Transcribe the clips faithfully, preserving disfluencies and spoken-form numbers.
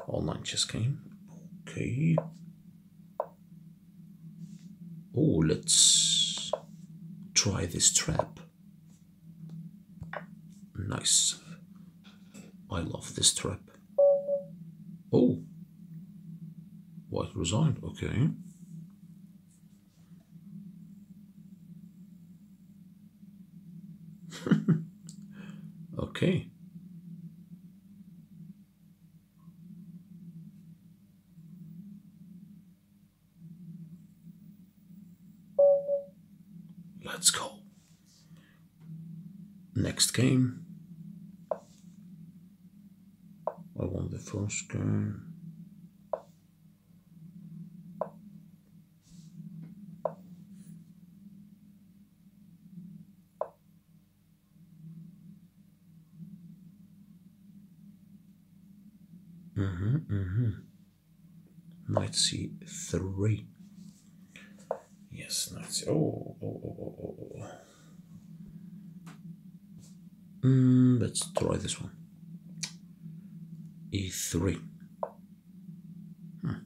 Online chess game. Okay. Oh, let's try this trap. Nice. I love this trap. Oh, white resigned. Okay. Okay. Let's go. Next game. I won the first game. Mm-hmm, mm-hmm. Knight c three. Yes, knight c. Oh, oh, oh, oh, oh, oh. Mm, let's try this one. e three. Hmm.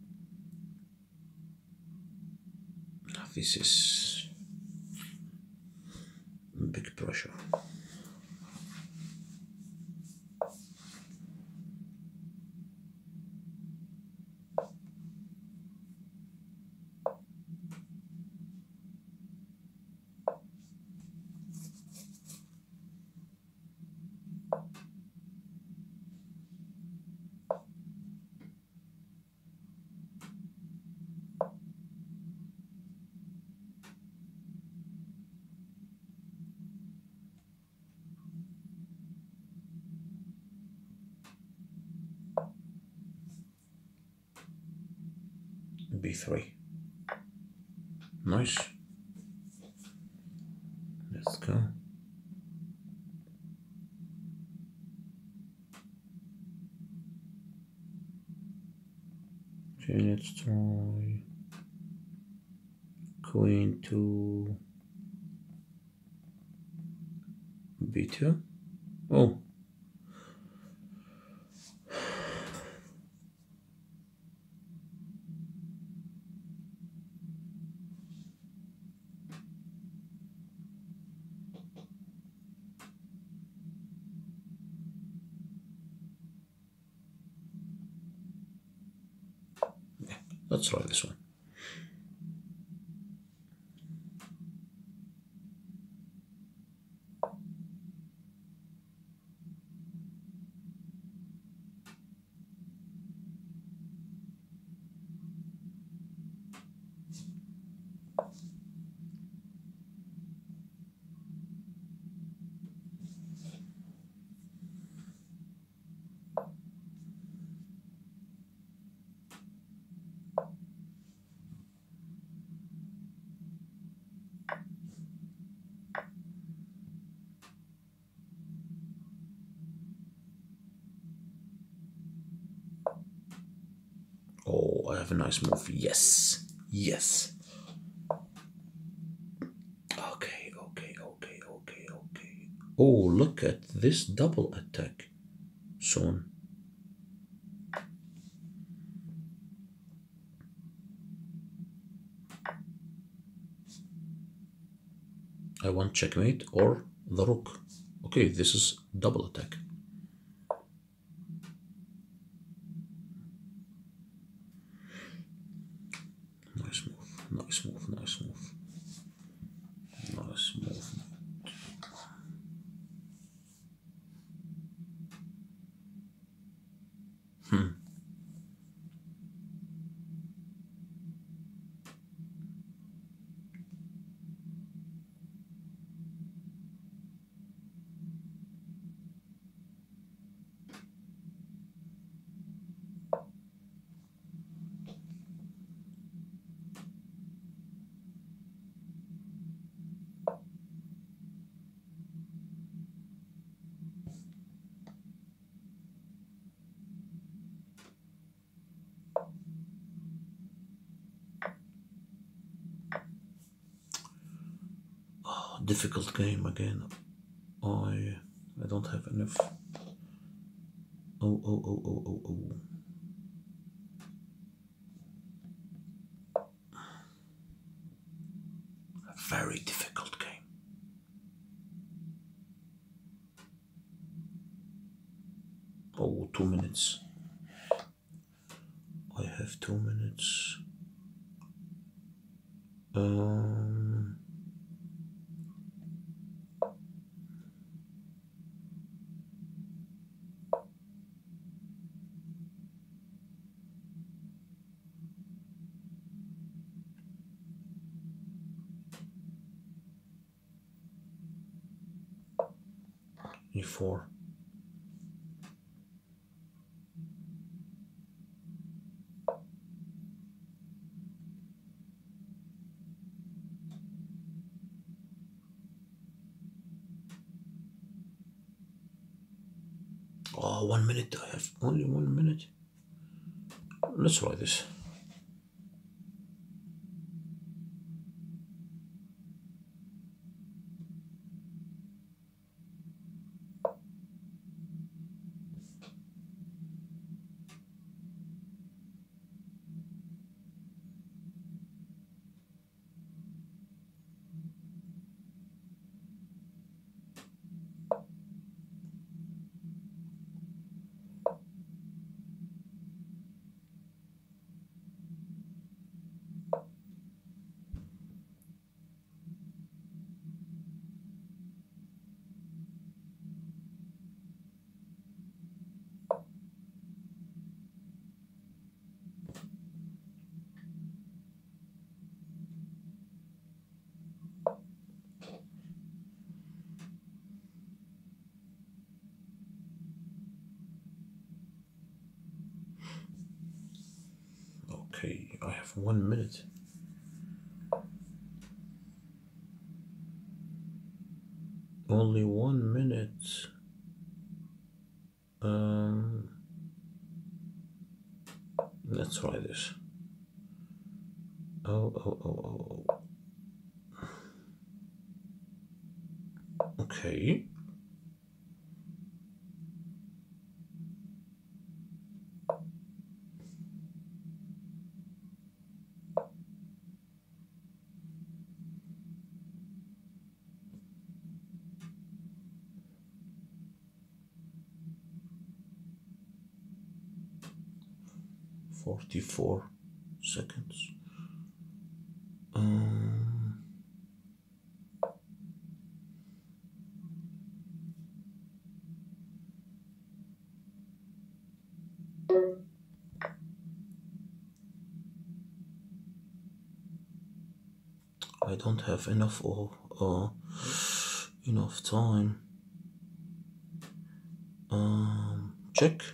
This is big pressure. b three. Nice. Let's go. Okay, let's try queen to b two. Oh. Yeah, let's try this one. Oh, I have a nice move. Yes. Yes. Okay, okay, okay, okay, okay. Oh, look at this double attack. Soon. I want checkmate or the rook. Okay, this is double attack. Nice move, nice move, nice move. Nice move. Hmm. Oh, difficult game again. I I don't have enough. Oh, oh, oh, oh, oh, oh. minutes. I have two minutes. Um, e four. Oh, one minute. I have only one minute. Let's try this. Okay, I have one minute. Only one minute. Um, let's try this. Oh, oh, oh, oh, oh. Okay. Forty-four seconds. Um, I don't have enough or uh, enough time. Um, check.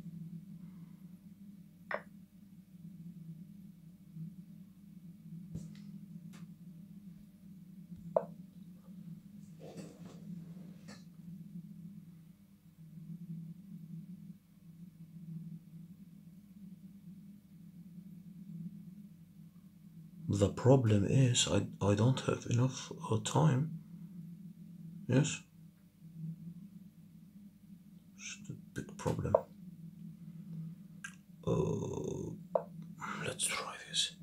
The problem is I, I don't have enough uh, time. Yes. It's the big problem. Uh, let's try this.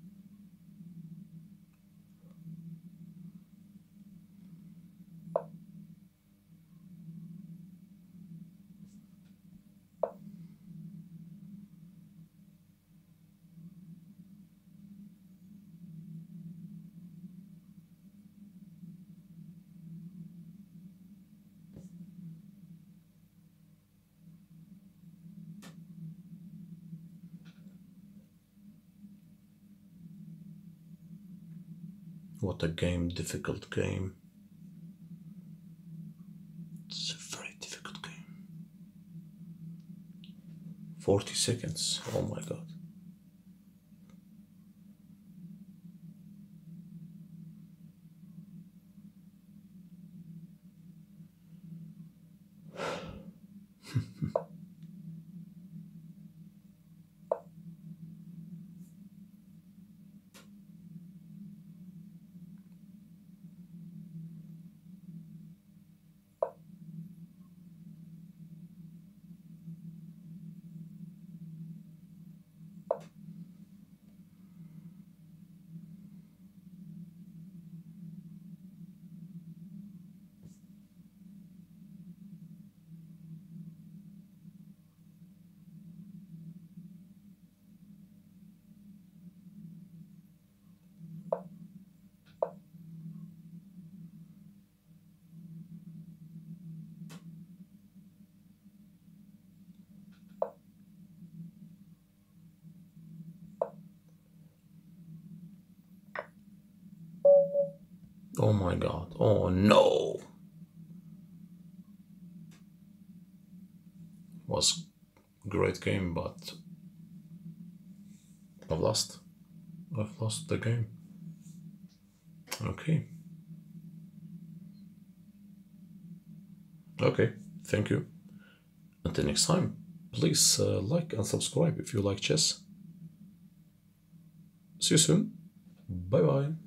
What a game, difficult game. It's a very difficult game. forty seconds. Oh my god. Oh my god. Oh no. Was great game, but I've lost. I've lost the game. Okay. Okay, thank you. Until next time, please uh, like and subscribe if you like chess. See you soon. Bye bye.